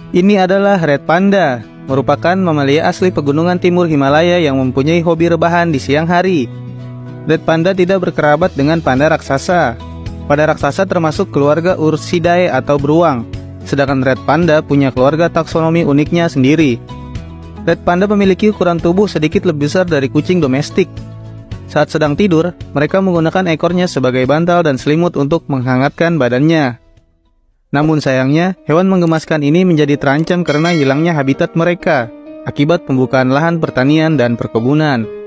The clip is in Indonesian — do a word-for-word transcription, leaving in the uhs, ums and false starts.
Ini adalah Red Panda, merupakan mamalia asli pegunungan timur Himalaya yang mempunyai hobi rebahan di siang hari. Red Panda tidak berkerabat dengan panda raksasa. Panda raksasa termasuk keluarga Ursidae atau beruang, sedangkan Red Panda punya keluarga taksonomi uniknya sendiri. Red Panda memiliki ukuran tubuh sedikit lebih besar dari kucing domestik. Saat sedang tidur, mereka menggunakan ekornya sebagai bantal dan selimut untuk menghangatkan badannya. Namun sayangnya, hewan menggemaskan ini menjadi terancam karena hilangnya habitat mereka akibat pembukaan lahan pertanian dan perkebunan.